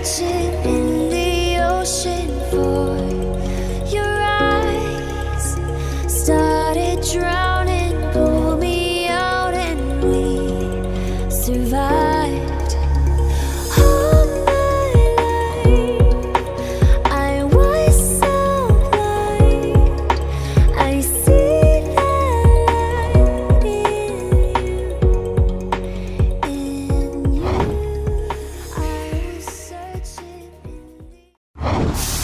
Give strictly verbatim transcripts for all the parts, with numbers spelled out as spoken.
searching in the ocean for your eyes. Started drowning, pulled me out, and we survived. All my life, I was so blind. I see the light in you, in you. I was searching in the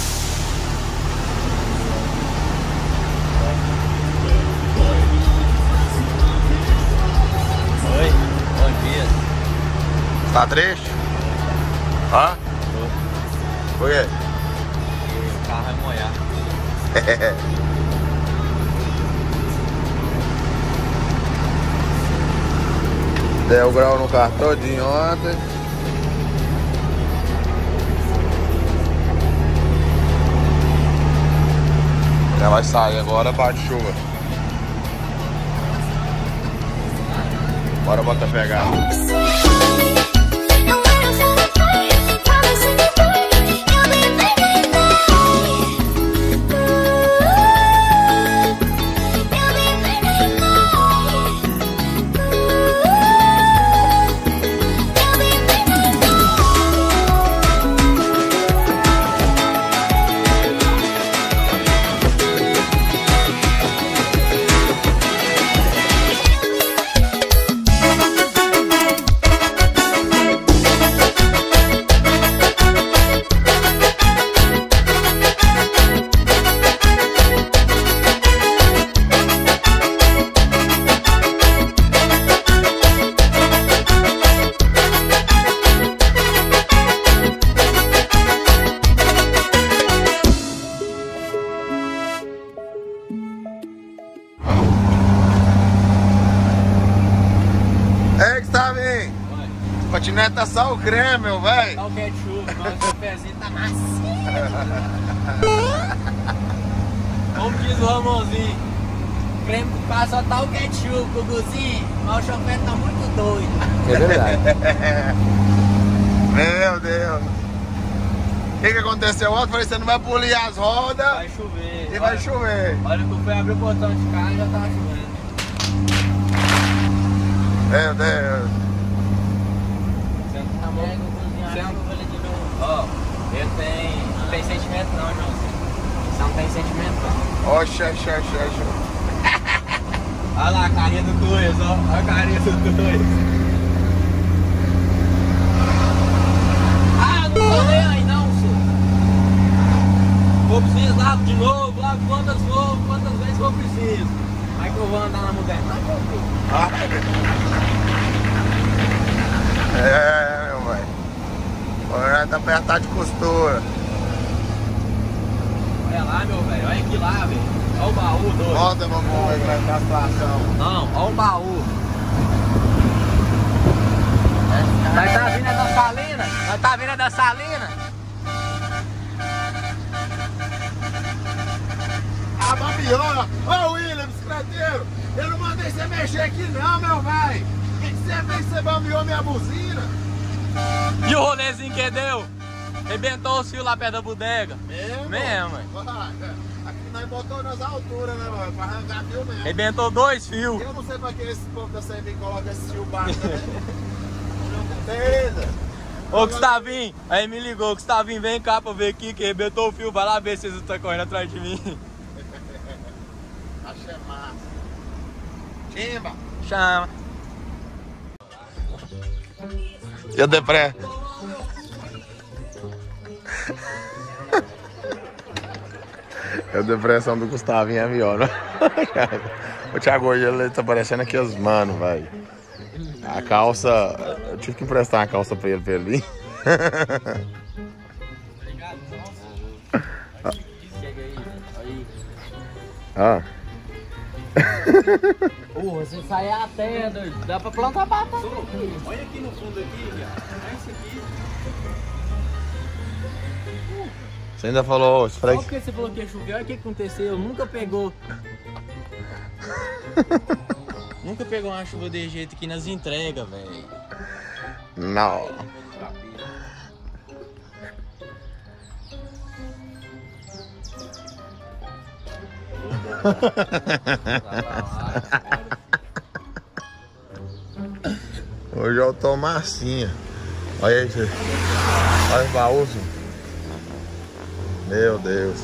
Oi, bom dia. Tá triste? Hã? Por quê? O carro vai molhar. Deu grau no carro todinho ontem. Já vai sair agora, bate chuva. Bora botar pegar. Ei, Gustavinho! Patinete tá só o creme, meu velho! Só o ketchup, mas o pezinho tá macio. Como diz o Ramonzinho, creme que passa só tá o ketchup, Guguzinho, mas o chofé tá muito doido. É verdade. Meu Deus! O que que aconteceu ontem? Falei, você não vai polir as rodas Vai chover. e vai chover. Olha que eu fui abrir o portão de casa e já tava chovendo. Meu Deus! Senta na mão. Senta. Ó, ele tem... não tem sentimento não, Joãozinho. Você não tem sentimento não. Oxe, oxe, oxe, oxe. Olha lá a carinha do dois, ó. Olha a carinha do dois. Ah, não tô nem aí não, senhor. Vou precisar de novo, lá quantas vou, quantas vezes eu preciso. Aí que eu vou andar na mudança. É, meu velho. Agora tá apertado de costura. Olha lá, meu velho. Olha aqui lá, velho. Olha o baú, doido. Volta, vamos ver como é que tá a situação. Não, olha o baú. Nós tá vindo é da Salina? Nós tá vindo é da Salina? Ah, babiona! Ô, William, bicicleteiro! Eu não mandei você mexer aqui não, meu velho! O que que você fez que você bambiou minha buzina? E o rolezinho que deu? Rebentou os fios lá perto da bodega. Mesmo? Mesmo, ué. Vai, aqui nós botamos nas alturas, né, mano? Pra arrancar fio mesmo. Rebentou dois fios. Eu não sei pra que esse povo da C V coloca esse fio baixo, né? Beleza! Ô Gustavinho, aí me ligou, Gustavinho, vem cá pra ver aqui que rebentou o fio, vai lá ver se vocês estão correndo atrás de mim. Achei massa. Timba! Chama. E o Depré? É a depressão do Gustavinho é melhor, né? O Thiago hoje ele tá parecendo aqui os mano, velho. A calça. Eu tive que emprestar uma calça pra ele pra ele vir. Ah. Porra, você sai a terra, doido. Dá pra plantar batata. Olha aqui no fundo aqui, cara. Olha isso aqui. Você ainda falou, Só porque você falou que ia chover, olha o que aconteceu. Nunca pegou. Nunca pegou uma chuva de jeito aqui nas entregas, velho. Não. Hoje eu tô massinha. Olha aí, você. Olha os baús. Meu Deus.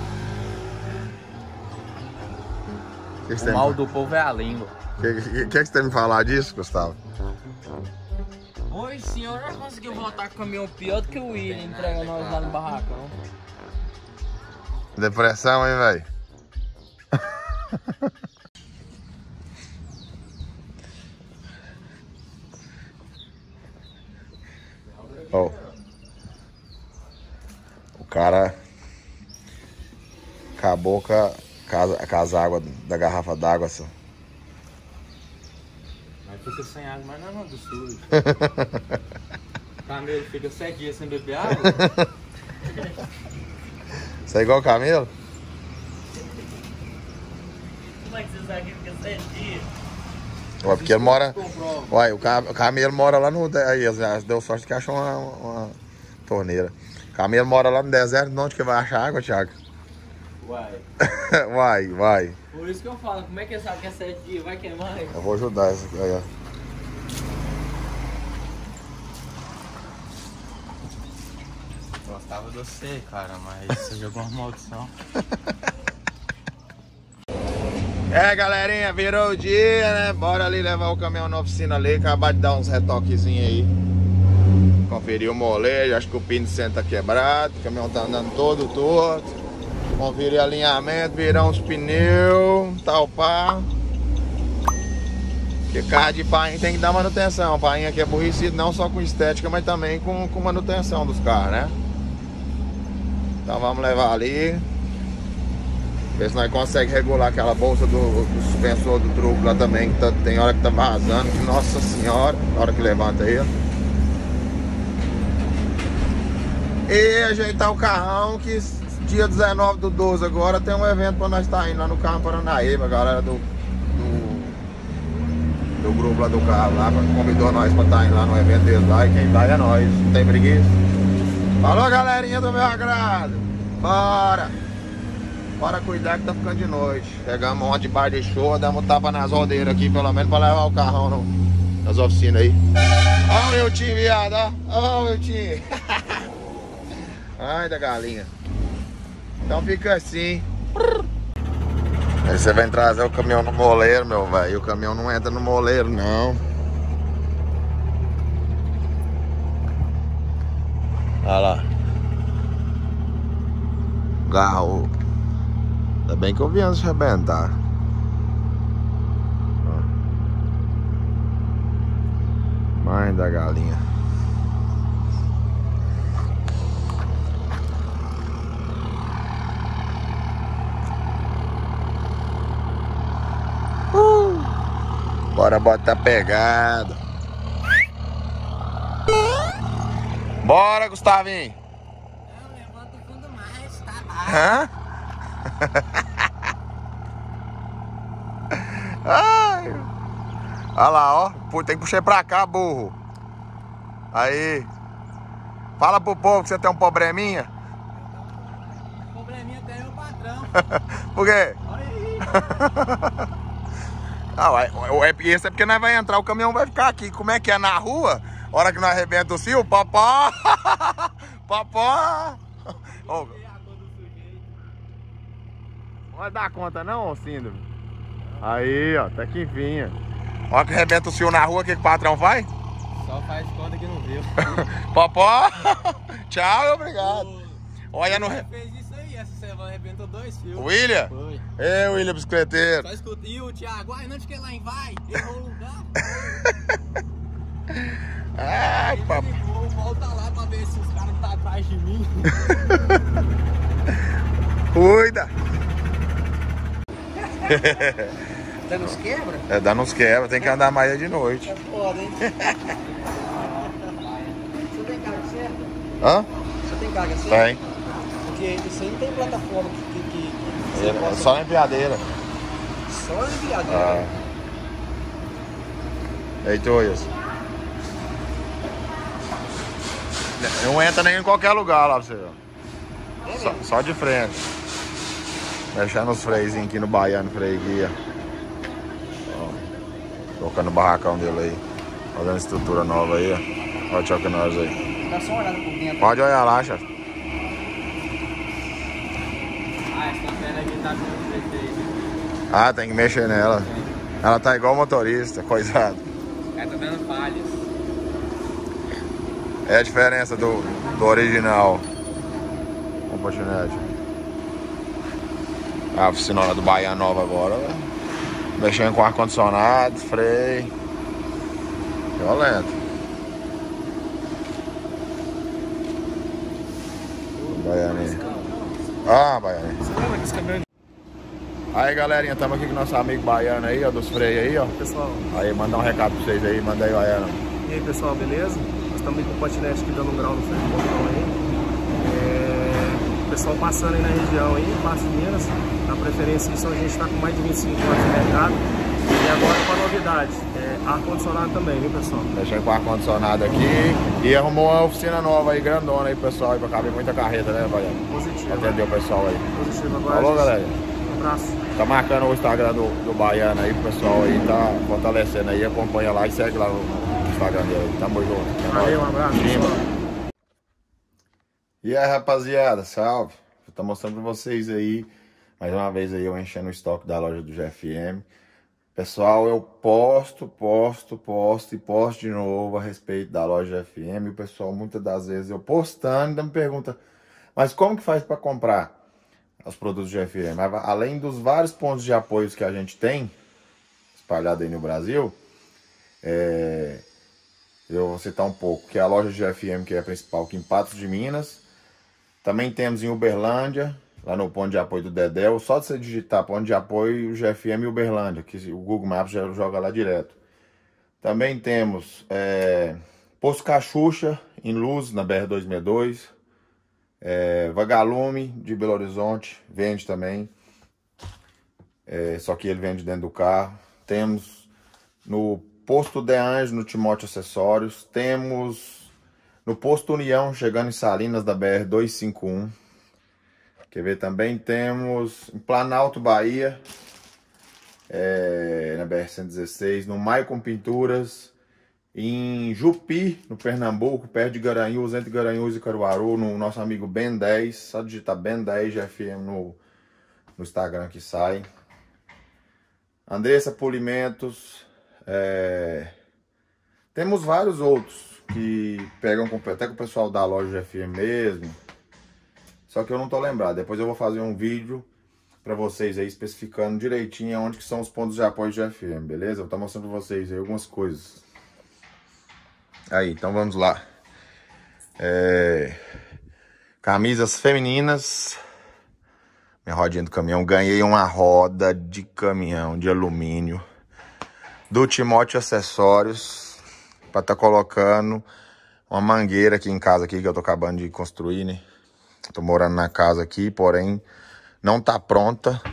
Que que O mal do povo é a língua. O que, que, que, que você tem me falar disso, Gustavo? Oi, senhor, já conseguiu voltar com o caminhão pior do que o William entrega nós lá no barracão. Depressão, hein, velho? Oh. O cara acabou com, a, com as águas da garrafa d'água, assim. Mas fica sem água, mas não é nada sujo. Camelo fica sete dias sem beber água? Você é igual o Camelo? Como é que você sabe que fica sete dias? Ué, porque ele mora. Ué, o Camelo mora lá no. Aí, deu sorte que achou uma, uma torneira. O Camelo mora lá no deserto, onde que vai achar água, Thiago? Uai. Vai, vai. Por isso que eu falo, como é que ele sabe que é sete dias? Vai queimar? Eu vou ajudar essa aí, ó. Gostava de você, cara, mas você jogou uma maldição. É, galerinha, virou o dia, né? Bora ali levar o caminhão na oficina ali, acabar de dar uns retoquezinhos aí. Conferir o molejo, acho que o pino senta quebrado, o caminhão tá andando todo torto. Conferir alinhamento, virar uns pneus, talpar. Porque carro de painha tem que dar manutenção. Painha aqui é aborrecido não só com estética, mas também com, com manutenção dos carros, né? Então vamos levar ali. Ver se nós conseguimos regular aquela bolsa do, do suspensor do truco lá também, que tá, tem hora que tá vazando. Nossa senhora, na hora que levanta aí. E ajeitar o carrão, que dia dezenove do doze agora tem um evento pra nós estar indo lá no Carro Paranaíba, a galera do, do, do grupo lá do carro lá, convidou nós pra estar indo lá no evento deles lá, e quem vai é nós, não tem preguiça. Falou, galerinha do meu agrado, bora! Bora cuidar que tá ficando de noite. Pegamos um monte de bar de show, damos tapa nas rodeiras aqui, pelo menos pra levar o carrão no, nas oficinas aí. Ó o meu time, viado, ó. Ó o meu time. Ai, da galinha. Então fica assim. Aí você vem trazer o caminhão no moleiro, meu velho. O caminhão não entra no moleiro, não. Olha lá. Garro. Ainda bem que eu vi antes de arrebentar. Mãe da galinha. Uh, bora botar pegada. Bora, Gustavinho. Não, levanta o fundo mais, tá lá. Hã? Ai. Olha lá, ó. Pô, tem que puxar pra cá, burro. Aí. Fala pro povo que você tem um probleminha. Probleminha tem o patrão. Por quê? Olha aí. Ah, ué, ué, esse é porque nós vai entrar, o caminhão vai ficar aqui. Como é que é na rua? Hora que nós arrebenta o cio, papá. Papá. Oh. Não vai dar conta não, Síndrome? Aí, ó, até que vinha. Hora que arrebenta o cio na rua, o que, que o patrão faz? Só faz conta que não viu. Papá. Tchau e obrigado. Olha no... Ele fez isso aí, essa semana arrebentou dois fios. William? Foi. Ei, William bicicleteiro. Só escuta. E o Thiago, ai, onde que ele lá em vai? Errou o lugar. Ai, Ele papai. ligou, volta lá pra ver se os caras estão atrás de mim. Cuida. Dando os quebra? É, dá nos quebra, tem que andar mais de noite. É foda, hein? Você tem carga certa? Hã? Você tem carga certa? Tem. Porque isso aí não tem plataforma que, que, que, que você É possa- só na empilhadeira. Só enviado. Ah. Eita, isso. Não entra nem em qualquer lugar lá pra você. Ó. É Só, mesmo? só de frente. Mexendo os freios aqui no Baiano, freio guia. Ó, colocando o barracão dele aí. Fazendo estrutura nova aí, ó. Olha o choque nós aí. Dá só uma olhada por dentro. Pode olhar lá, chefe. Ah, essa perna aqui tá com defeito. Ah, tem que mexer nela. Ela tá igual motorista, coisado. Ela tá dando falhas. É a diferença do, do original. Com patinete. A oficina do Baiano Nova agora. Mexendo com ar-condicionado, freio. Violento. Baianinho. Ah, Baianinho. Aí, galerinha, estamos aqui com o nosso amigo Baiano aí, ó, dos freios aí, ó. Pessoal, Aí, mandar um recado pra vocês aí, manda aí, Baiano. e aí pessoal, beleza? Nós estamos aí com o patinete aqui dando um grau no freio de botão aí. É... O pessoal passando aí na região aí, Passo de Minas. Na preferência isso a gente está com mais de vinte e cinco anos de mercado. E agora com a novidade, é ar-condicionado também, viu pessoal? Mexendo com ar-condicionado aqui e arrumou uma oficina nova aí, grandona aí, pessoal, aí pra caber muita carreta, né, Baiano? Positivo. Atendeu o pessoal aí. Positivo agora. Falou, gente. galera. Um abraço. Tá marcando o Instagram do, do Baiano aí, pro pessoal aí, tá fortalecendo aí, acompanha lá e segue lá no Instagram dele. Tamo junto. É Valeu, um nóis. abraço. Chima. pessoal. E aí, rapaziada, salve. Vou tá mostrando pra vocês aí, mais uma vez aí, eu enchendo o estoque da loja do G F M. Pessoal, eu posto, posto, posto e posto de novo a respeito da loja G F M. O pessoal, muitas das vezes, eu postando, ainda me pergunta, mas como que faz para comprar os produtos G F M? Além dos vários pontos de apoio que a gente tem, espalhado aí no Brasil, é, eu vou citar um pouco, que é a loja G F M, que é a principal aqui em Patos de Minas. Também temos em Uberlândia, lá no ponto de apoio do Dedéu. Só de você digitar ponto de apoio G F M e Uberlândia, que o Google Maps já joga lá direto. Também temos é, Posto Cachucha, em Luz, na B R duzentos e sessenta e dois. É, Vagalume, de Belo Horizonte, vende também. É, só que ele vende dentro do carro. Temos no Posto De Anjo, no Timóteo Acessórios. Temos no Posto União, chegando em Salinas, da B R duzentos e cinquenta e um. Quer ver? Também temos em Planalto, Bahia, é, na B R cento e dezesseis, no Maicon Pinturas, em Jupi, no Pernambuco, perto de Garanhuns, entre Garanhuns e Caruaru, no nosso amigo Ben dez, só digitar Ben dez G F M no, no Instagram que sai. Andressa Polimentos, é, temos vários outros que pegam até com o pessoal da loja G F M mesmo. Só que eu não tô lembrado. Depois eu vou fazer um vídeo pra vocês aí, especificando direitinho onde que são os pontos de apoio G F M, beleza? Eu vou estar mostrando pra vocês aí algumas coisas. Aí, então vamos lá. É... Camisas femininas. Minha rodinha do caminhão. Ganhei uma roda de caminhão de alumínio do Timóteo Acessórios, pra tá colocando uma mangueira aqui em casa aqui, que eu tô acabando de construir, né? Tô morando na casa aqui, porém não tá pronta.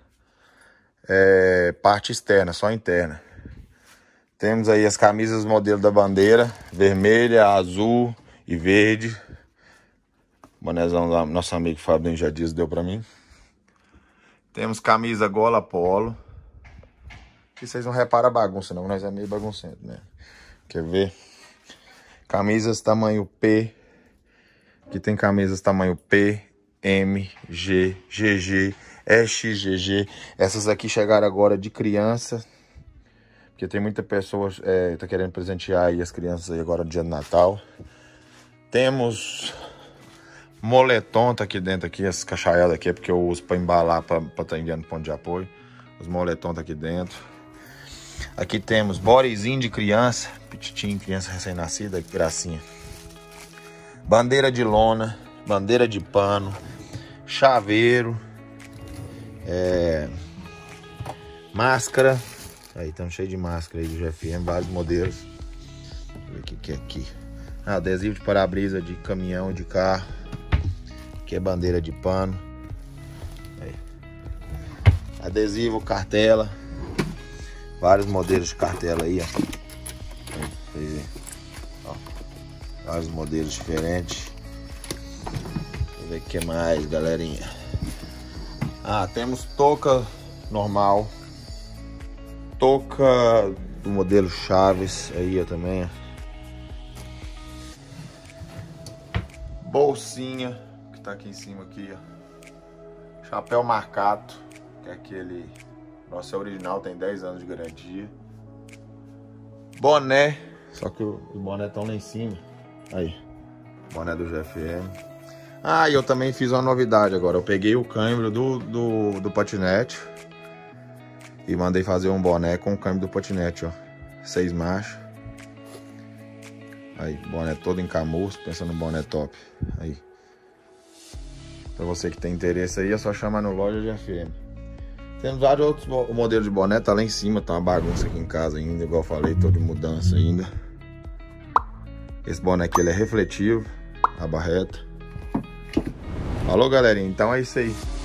É, parte externa, só interna. Temos aí as camisas modelo da bandeira, vermelha, azul e verde. O bonezão do nosso amigo Fabinho já disse, deu pra mim. Temos camisa gola polo. Aqui vocês não reparam a bagunça não, nós é meio baguncento, né? Quer ver? Camisas tamanho P. Aqui tem camisas tamanho P, M, G, G G, X G G. Essas aqui chegaram agora de criança, porque tem muita pessoa é, tá querendo presentear aí as crianças aí agora no dia do Natal. Temos moletom, tá aqui dentro aqui, essas cachaelas aqui é porque eu uso para embalar, para estar tá enviando ponto de apoio. Os moletom tá aqui dentro. Aqui temos bodyzinho de criança, petitinho, criança recém-nascida, que gracinha. Bandeira de lona, bandeira de pano, chaveiro, é, máscara. Aí, estamos cheio de máscara aí do G F M, vários modelos. Deixa eu ver o que, que é aqui. Ah, adesivo de para-brisa de caminhão, de carro. Aqui é bandeira de pano. Aí. Adesivo, cartela. Vários modelos de cartela aí, ó. Aí, ó. Vários modelos diferentes. Vamos ver o que mais, galerinha. Ah, temos touca normal, touca do modelo Chaves aí ó, também. Bolsinha que tá aqui em cima aqui, ó. Chapéu marcato, que é aquele, nosso é original, tem dez anos de garantia. Boné, só que os bonés estão lá em cima. Aí, boné do G F M. Ah, e eu também fiz uma novidade agora. Eu peguei o câmbio do, do, do patinete e mandei fazer um boné com o câmbio do patinete, ó. Seis marchas. Aí, boné todo em camurça, pensando no boné top. Aí. Pra você que tem interesse aí, é só chamar no loja G F M. Temos vários outros modelos de boné, tá lá em cima, tá uma bagunça aqui em casa ainda, igual eu falei, tô de mudança ainda. Esse boné aqui ele é refletivo, aba reta. Falou, galerinha, então é isso aí.